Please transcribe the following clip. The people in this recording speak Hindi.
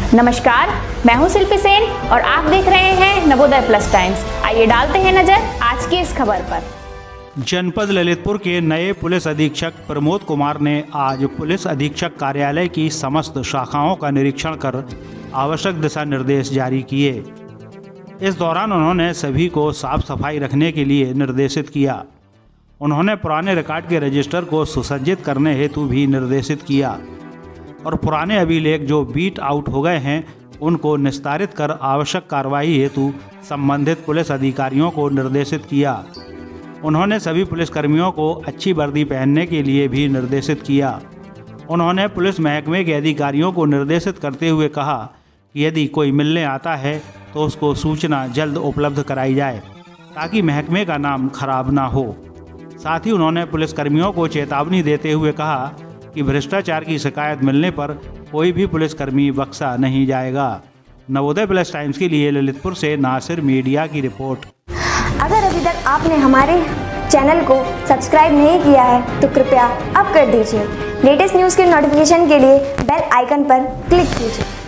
नमस्कार, मैं हूं शिल्पी सेन और आप देख रहे हैं नवोदय प्लस टाइम्स। आइए डालते हैं नजर आज की इस खबर पर। जनपद ललितपुर के नए पुलिस अधीक्षक प्रमोद कुमार ने आज पुलिस अधीक्षक कार्यालय की समस्त शाखाओं का निरीक्षण कर आवश्यक दिशा निर्देश जारी किए। इस दौरान उन्होंने सभी को साफ सफाई रखने के लिए निर्देशित किया। उन्होंने पुराने रिकॉर्ड के रजिस्टर को सुसज्जित करने हेतु भी निर्देशित किया और पुराने अभिलेख जो बीट आउट हो गए हैं उनको निस्तारित कर आवश्यक कार्रवाई हेतु संबंधित पुलिस अधिकारियों को निर्देशित किया। उन्होंने सभी पुलिसकर्मियों को अच्छी वर्दी पहनने के लिए भी निर्देशित किया। उन्होंने पुलिस महकमे के अधिकारियों को निर्देशित करते हुए कहा कि यदि कोई मिलने आता है तो उसको सूचना जल्द उपलब्ध कराई जाए ताकि महकमे का नाम खराब ना हो। साथ ही उन्होंने पुलिसकर्मियों को चेतावनी देते हुए कहा कि भ्रष्टाचार की शिकायत मिलने पर कोई भी पुलिसकर्मी बख्शा नहीं जाएगा। नवोदय प्लस टाइम्स के लिए ललितपुर से नासिर मीडिया की रिपोर्ट। अगर अभी तक आपने हमारे चैनल को सब्सक्राइब नहीं किया है तो कृपया अब कर दीजिए। लेटेस्ट न्यूज़ के नोटिफिकेशन के लिए बेल आइकन पर क्लिक कीजिए।